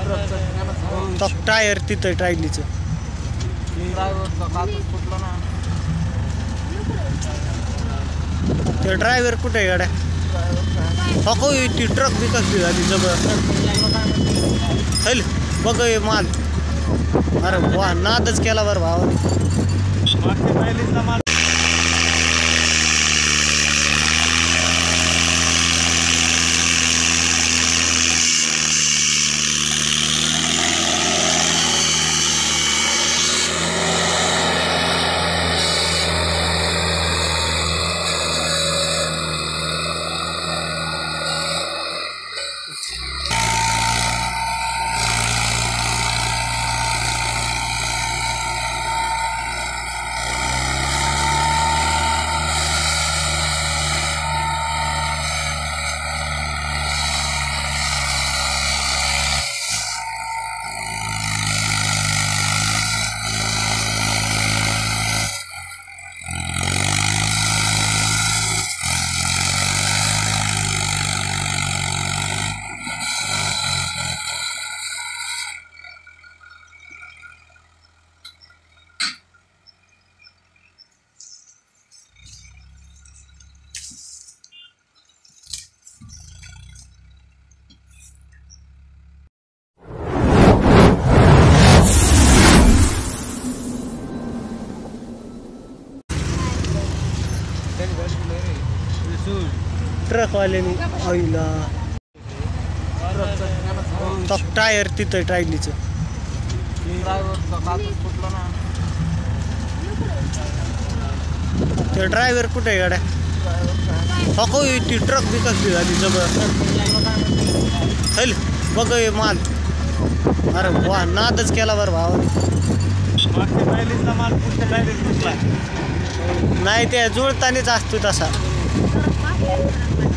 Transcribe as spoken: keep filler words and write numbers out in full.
तो टायर तिथं ट्रायलीचं ते ड्रायव्हर कुठे आहे गाड्या हो ती ट्रक बी कसली झाली जबर चल बघ माल अरे वा नादच केला बरं भावा ट्रक वाल्याने आईला तो टायर तिथं ट्रायलीचं ते ड्रायव्हर कुठे आहे गाड्या हो ती ट्रक बी कसली झाली जबर चल बघ माल अरे वा नादच केला बरं भावा नाही ते जुळतानीच असतो तसा